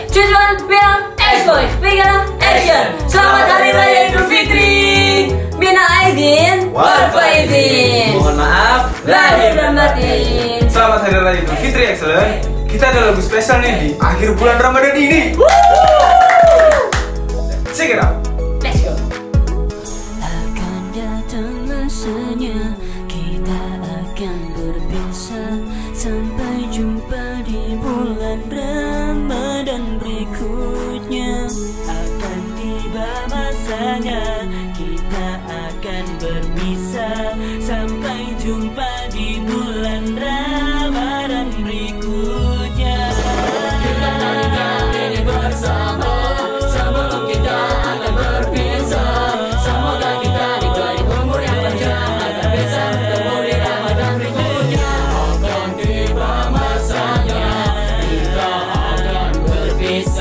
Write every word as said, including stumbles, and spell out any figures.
Choose one, bilang X-Boy, pegang action. Selamat Hari Raya Idul Fitri. Minal aidin wal faizin. Mohon maaf lahir dan batin. Selamat Hari Raya Idul Fitri, Excellent. Kita ada lagu spesial nih di akhir bulan Ramadan ini. Check it out. Let's go. Akan datang masanya, kita akan berpisah. Sampai jumpa di bulan Ramadan berikutnya. Akan tiba masanya, kita akan berpisah. Sampai jumpa di bulan Ramadan berikutnya. Kita kali ini bersama, sebelum kita akan berpisah. Semoga kita diberi umur yang panjang, agar bisa bertemu di Ramadan berikutnya. Akan tiba masanya, kita akan berpisah.